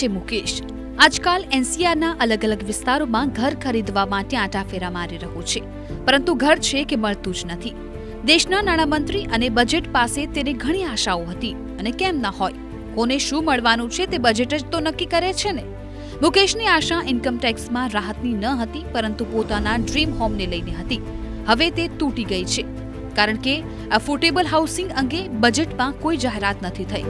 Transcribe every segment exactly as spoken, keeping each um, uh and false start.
છે મુકેશ. આજકાલ એનસીઆરના અલગ અલગ વિસ્તારોમાં ઘર ખરીદવા માટે આંટાફેરા મારી રહ્યો છે, પરંતુ ઘર છે કે મળતું જ નથી. દેશના નાણામંત્રી અને બજેટ પાસે તેને ઘણી આશાઓ હતી, અને કેમ ન હોય. કોને શું મળવાનું છે તે બજેટ જ તો નક્કી કરે છે ને. મુકેશની આશા ઇન્કમટેક્સમાં રાહતની ન હતી, પરંતુ પોતાના ડ્રીમ હોમને લઈને હતી. હવે તે તૂટી ગઈ છે, કારણ કે અફોર્ડેબલ હાઉસિંગ અંગે બજેટમાં કોઈ જાહેરાત નથી થઈ.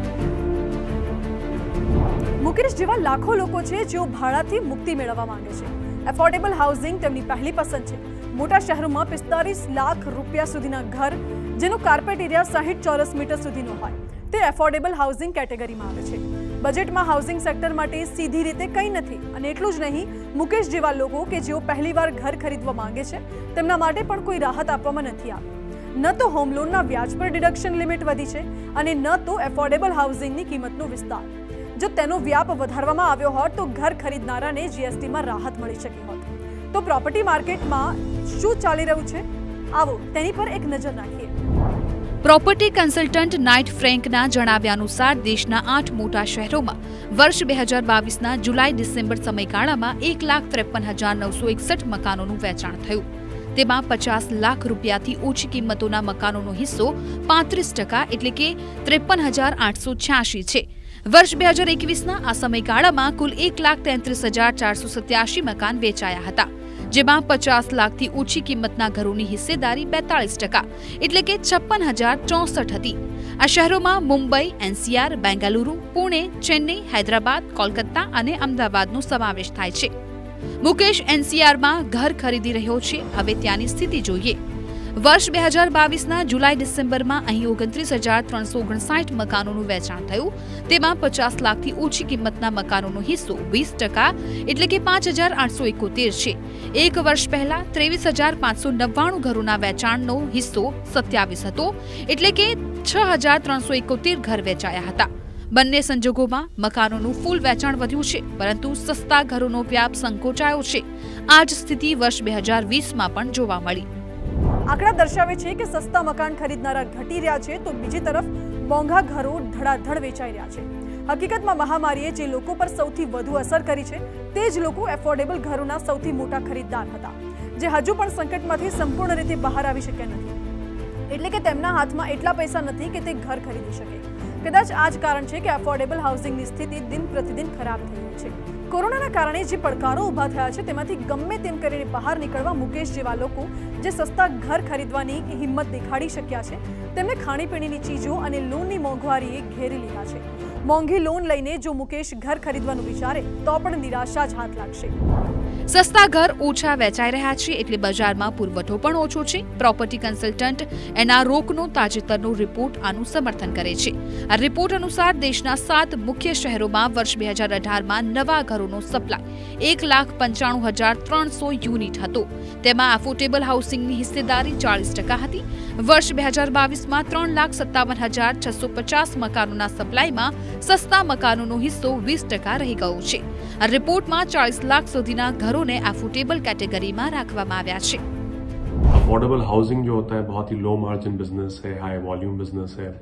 મુકેશ જેવા લાખો લોકો છે જેઓ ભાડાથી મુક્તિ મેળવવા માંગે છે. એફોર્ડેબલ હાઉસિંગ તેમની પહેલી પસંદ છે. મોટા શહેરોમાં પિસ્તાલીસ લાખ રૂપિયા સુધીના ઘર, જેનો કાર્પેટ એરિયા સાહીઠ ચોરસ મીટર સુધીનો હોય, તે એફોર્ડેબલ હાઉસિંગ કેટેગરીમાં આવે છે. બજેટમાં હાઉસિંગ સેક્ટર માટે સીધી રીતે કંઈ નથી, અને એટલું જ નહીં, મુકેશ જેવા લોકો કે જેઓ પહેલીવાર ઘર ખરીદવા માંગે છે તેમના માટે પણ કોઈ રાહત આપવામાં નથી આવી. ન તો હોમ લોનના વ્યાજ પર ડિડક્શન લિમિટ વધી છે, અને ન તો એફોર્ડેબલ હાઉસિંગની કિંમતનો વિસ્તાર. જો તેનો વ્યાપ વધારવામાં આવ્યો હોત તો ઘર ખરીદનારાને જીએસટીમાં રાહત મળી શકી હોત. તો પ્રોપર્ટી માર્કેટમાં શું ચાલી રહ્યું છે, આવો તેની પર એક નજર નાખીએ. પ્રોપર્ટી કન્સલ્ટન્ટ નાઇટ ફ્રેન્કના જણાવ્યા અનુસાર દેશના આઠ મોટા શહેરોમાં વર્ષ બે હજાર બાવીસના જુલાઈ ડિસેમ્બર સમયગાળામાં એક લાખ ત્રેપન હજાર નવસો એકસઠ મકાનોનું વેચાણ થયું. તેમાં પચાસ લાખ રૂપિયાથી ઓછી કિંમતોના મકાનોનો હિસ્સો પાંત્રીસ ટકા એટલે કે ત્રેપન હજાર આઠસો છ્યાસી છે. વર્ષ બે હજાર એકવીસના આ સમયગાળામાં કુલ એક લાખ તેત્રીસ હજાર ચારસો સત્યાસી મકાન વેચાયા હતા, જેમાં પચાસ લાખથી ઓછી કિંમતના ઘરોની હિસ્સેદારી બેતાળીસ ટકા એટલે કે છપ્પન હજાર ચોસઠ હતી. આ શહેરોમાં મુંબઈ, એનસીઆર, બેંગાલુરુ, પુણે, ચેન્નઈ, હૈદરાબાદ, કોલકાતા અને અમદાવાદનો સમાવેશ થાય છે. મુકેશ એનસીઆરમાં ઘર ખરીદી રહ્યો છે. હવે ત્યાંની સ્થિતિ જોઈએ. વર્ષ બે હજાર બાવીસના જુલાઈ ડિસેમ્બરમાં અહીં ઓગણત્રીસ હજાર ત્રણસો ઓગણસાઠ મકાનોનું વેચાણ થયું. તેમાં પચાસ લાખથી ઓછી કિંમતના મકાનોનો હિસ્સો વીસ ટકા એટલે કે પાંચ હજાર આઠસો એકોતેર છે. એક વર્ષ પહેલા ત્રેવીસ હજાર પાંચસો નવ્વાણું ઘરોના વેચાણનો હિસ્સો સત્યાવીસ હતો, એટલે કે છ હજાર ત્રણસો એકોતેર ઘર વેચાયા હતા. બંને સંજોગોમાં મકાનોનું ફૂલ વેચાણ વધ્યું છે, પરંતુ સસ્તા ઘરોનો વ્યાપ સંકોચાયો છે. આ જ સ્થિતિ વર્ષ બે હજાર વીસમાં પણ જોવા મળી. આંકડા દર્શાવે છે કે સસ્તા મકાન ખરીદનારા ઘટી રહ્યા છે, તો બીજી તરફ મોંઘા ઘરો ધડાધડ વેચાઈ રહ્યા છે. હકીકતમાં મહામારીએ જે લોકો પર સૌથી વધુ અસર કરી છે તે જ લોકો એફોર્ડેબલ ઘરોના સૌથી મોટા ખરીદદાર હતા, જે હજુ પણ સંકટમાંથી સંપૂર્ણ રીતે બહાર આવી શક્યા નથી. એટલે કે તેમના હાથમાં એટલા પૈસા નથી કે તે ઘર ખરીદી શકે. કદાચ આ જ કારણ છે કે એફોર્ડેબલ હાઉસિંગની સ્થિતિ દિન પ્રતિદિન ખરાબ થઈ રહી છે. કોરોનાના કારણે જે પડકારો ઊભા થયા છે તેમાંથી ગમે તેમ કરીને બહાર નીકળવા મુકેશ જેવા લોકો જે સસ્તા ઘર ખરીદવાની હિંમત દેખાડી શક્યા છે, તેમને ખાણીપીણીની ચીજો અને લોનની મોંઘવારીએ ઘેરી લીધા છે. મોંઘી લોન લઈને જો મુકેશ ઘર ખરીદવાનું વિચારે તો પણ નિરાશા જ હાથ લાગશે. સસ્તા ઘર ઓછા વેચાઈ રહ્યા છે, એટલે બજારમાં પુરવઠો પણ ઓછો છે. પ્રોપર્ટી કન્સલ્ટન્ટ એનારોકનો તાજેતરનો રિપોર્ટ આનું સમર્થન કરે છે. આ રિપોર્ટ અનુસાર દેશના સાત મુખ્ય શહેરોમાં વર્ષ બે હજાર અઢારમાં નવા ઘરોનો સપ્લાય એક લાખ પંચાણું હજાર ત્રણસો યુનિટ હતો. તેમાં એફોર્ડેબલ હાઉસિંગની હિસ્સેદારી ચાળીસ ટકા હતી. વર્ષ બે હજાર બાવીસમાં ત્રણ લાખ સત્તાવન હજાર છસો પચાસ મકાનોના સપ્લાયમાં સસ્તા મકાનોનો હિસ્સો વીસ ટકા રહી ગયો છે. આ રિપોર્ટમાં ચાળીસ લાખ સુધીના घरों ने एफोर्डेबल कैटेगरी में रखवामां આવ્યા છે. अफोर्डेबल हाउसिंग जो होता है बहुत ही लो मार्जिन बिजनेस है, हाई वॉल्यूम बिजनेस है,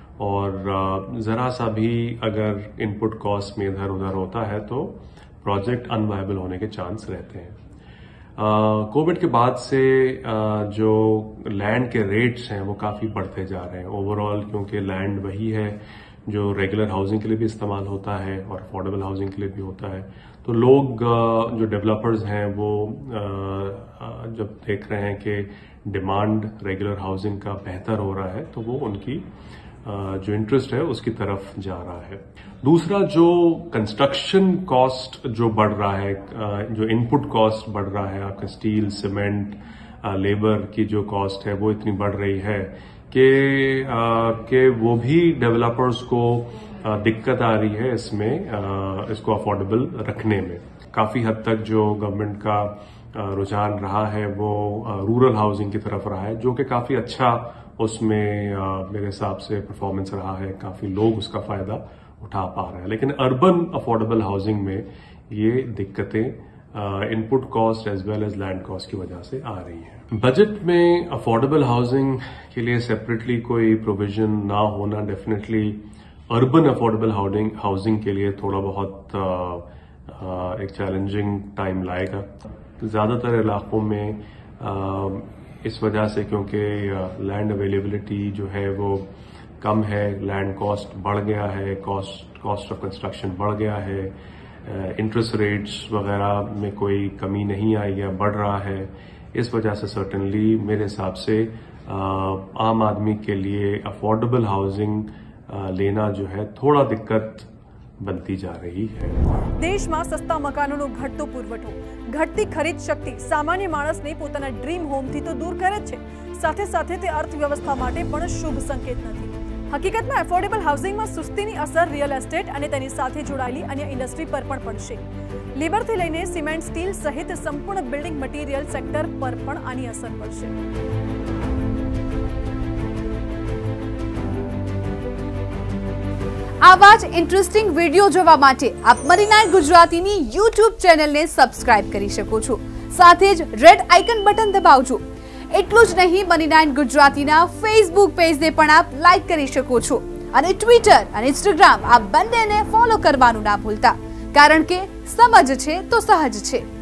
और जरा सा भी अगर इनपुट कॉस्ट में इधर उधर होता है तो प्रोजेक्ट अनवायबल होने के चांस रहते हैं. कोविड के बाद से जो लैंड के रेट्स हैं वो काफी बढ़ते जा रहे हैं ओवरऑल, क्योंकि लैंड वही है जो रेगुलर हाउसिंग के लिए भी इस्तेमाल होता है और अफोर्डेबल हाउसिंग के लिए भी होता है. तो लोग जो डेवलपर्स हैं वो जब देख रहे हैं कि डिमांड रेगुलर हाउसिंग का बेहतर हो रहा है तो वो उनकी जो इंटरेस्ट है उसकी तरफ जा रहा है. दूसरा, जो कंस्ट्रक्शन कॉस्ट जो बढ़ रहा है, जो इनपुट कॉस्ट बढ़ रहा है, आपका स्टील, सीमेंट, लेबर की जो कॉस्ट है वो इतनी बढ़ रही है कि कि वो भी डेवलपर्स को दिक्कत आ रही है इसमें, इसको अफोर्डेबल रखने में. काफी हद तक जो गवर्नमेंट का रुझान रहा है वो रूरल हाउसिंग की तरफ रहा है, जो कि काफी अच्छा उसमें मेरे हिसाब से परफॉर्मेंस रहा है. काफी लोग उसका फायदा उठा पा रहे हैं. लेकिन अर्बन अफोर्डेबल हाउसिंग में ये दिक्कतें input cost as well as land cost की वजह से आ रही है. बजट में अफोर्डेबल हाउसिंग के लिए सेपरेटली कोई प्रोविजन ना होना definitely urban affordable housing housing के लिए थोड़ा बहुत आ, आ, एक चैलेंजिंग टाइम लाएगा। ज्यादातर इलाकों में आ, इस वजह से क्योंकि लैंड अवेलेबिलिटी जो है वो कम है, लैंड कॉस्ट बढ़ गया है, कॉस्ट कॉस्ट ऑफ कंस्ट्रक्शन बढ़ गया है, इंटरेस्ट रेट्स वगैरह में कोई कमी नहीं आई है, बढ़ रहा है। इस वजह से सर्टेनली मेरे हिसाब से आम आदमी के लिए अफोर्डेबल हाउसिंग लेना जो है थोड़ा दिक्कत बनती जा रही है। देश में सस्ता मकानों घटतो पुरवठो, घटती खरीद शक्ति सामान्य माणस ने पोताना ड्रीम होम थी तो दूर करे छे, साथे साथे ते अर्थव्यवस्था माटे पण शुभ संकेत नथी। हकीकत में अफोर्डेबल हाउसिंग में सुस्तीनी असर रियल एस्टेट अने तेनी साथे जोड़ायेली अन्य इंडस्ट्री पर पण पड़शे। लेबर थी लईने सीमेंट, स्टील सहित संपूर्ण बिल्डिंग मटीरियल सेक्टर पर पण आनी असर पड़शे। आवा ज इंटरेस्टिंग वीडियो जोवा माटे आप मनी नाइन गुजरातीनी यूट्यूब चेनल ने सब्सक्राइब करी शको छो, साथे ज रेड आइकन बटन दबावजो। એટલું જ નહીં, મની નાઇન ગુજરાતીના ફેસબુક પેજને પણ આપ લાઈક કરી શકો છો અને ટ્વિટર અને ઇન્સ્ટાગ્રામ આ બંનેને ફોલો કરવાનું ના ભૂલતા, કારણ કે સમજ છે તો સહજ છે।